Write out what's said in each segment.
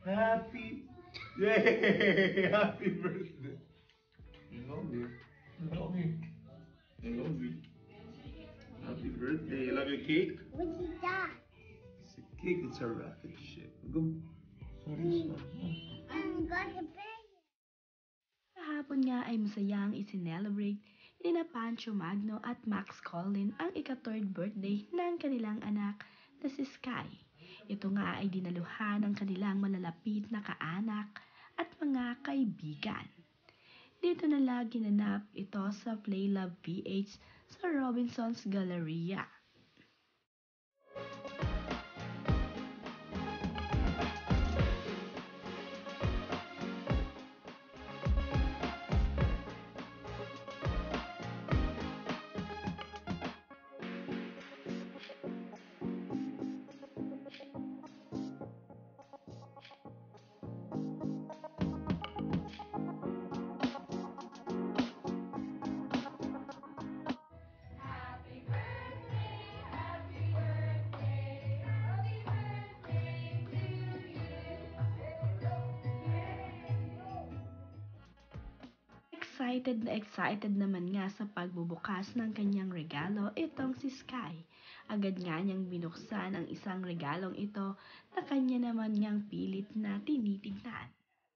Happy, yay! Happy birthday. I love you. I love you. I love you. Happy birthday. You love your cake? What is that? It's a cake. It's a rocket ship. Go. Sorry, sorry. I'm going to bed. Kahapon nga ay masayang isinelebrate ni na Pancho Magno at Max Collin ang ika-third birthday ng kanilang anak na si Sky. Ito nga ay dinaluhan ng kanilang malalapit na kaanak at mga kaibigan. Dito nila ginanap ito sa Playlove PH sa Robinson's Galleria. Excited naman nga sa pagbubukas ng kanyang regalo itong si Sky. Agad nga niyang binuksan ang isang regalong ito na kanya naman niyang pilit na tinitignan.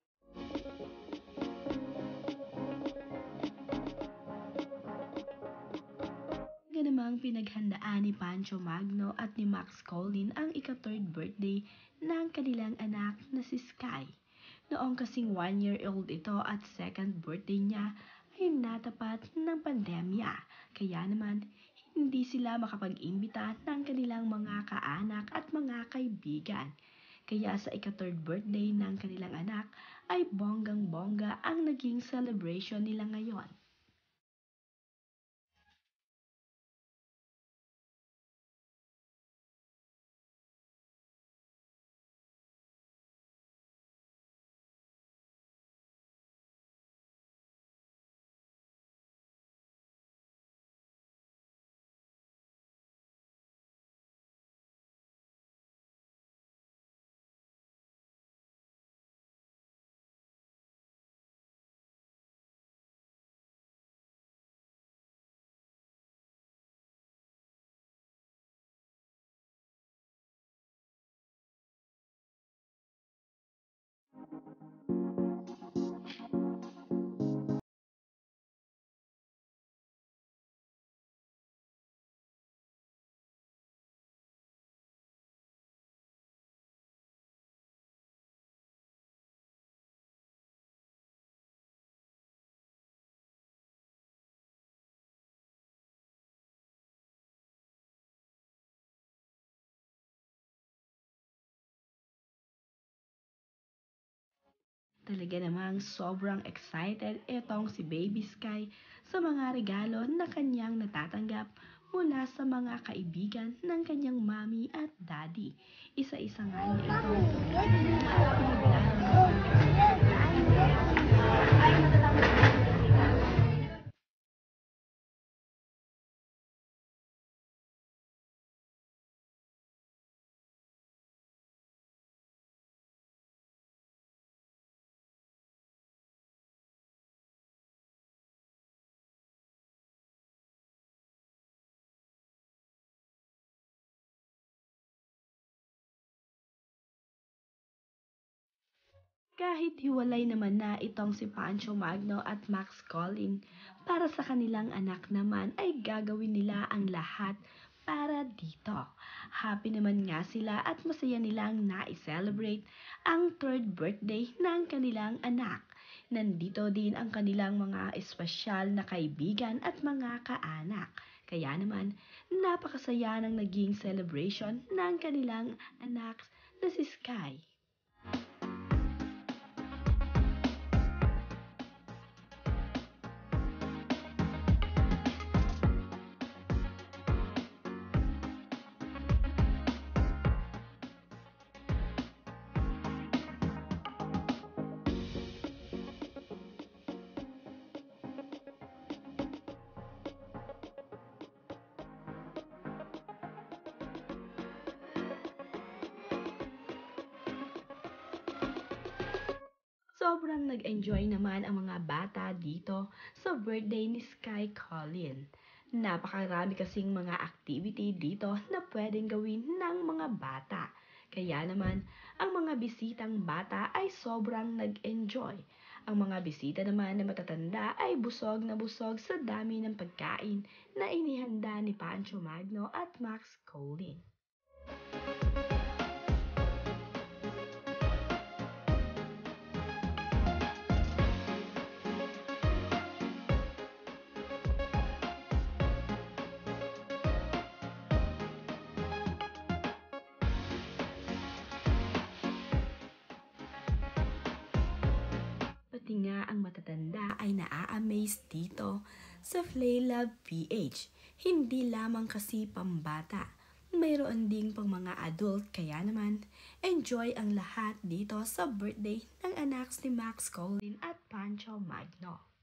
Namang pinaghandaan ni Pancho Magno at ni Max Collin ang ika-third birthday ng kanilang anak na si Sky. Noong kasing 1-year-old ito at second birthday niya ay natapat ng pandemya. Kaya naman, hindi sila makapag-imbita ng kanilang mga kaanak at mga kaibigan. Kaya sa ika-third birthday ng kanilang anak ay bonggang-bongga ang naging celebration nila ngayon. Talaga namang sobrang excited itong si Baby Sky sa mga regalo na kanyang natatanggap mula sa mga kaibigan ng kanyang mommy at daddy. Isa-isa nga niya itong kahit hiwalay naman na itong si Pancho Magno at Max Collin, para sa kanilang anak naman ay gagawin nila ang lahat para dito. Happy naman nga sila at masaya nilang na-celebrate ang third birthday ng kanilang anak. Nandito din ang kanilang mga espesyal na kaibigan at mga kaanak. Kaya naman, napakasaya ng naging celebration ng kanilang anak na si Sky. Sobrang nag-enjoy naman ang mga bata dito sa birthday ni Sky Colin. Napakarami kasing mga activity dito na pwedeng gawin ng mga bata. Kaya naman, ang mga bisitang bata ay sobrang nag-enjoy. Ang mga bisita naman na matatanda ay busog na busog sa dami ng pagkain na inihanda ni Pancho Magno at Max Colin. Pati nga ang matatanda ay naa-amaze dito sa Flaylove PH. Hindi lamang kasi pambata, mayroon ding pang mga adult, kaya naman enjoy ang lahat dito sa birthday ng anak ni Max Colin at Pancho Magno.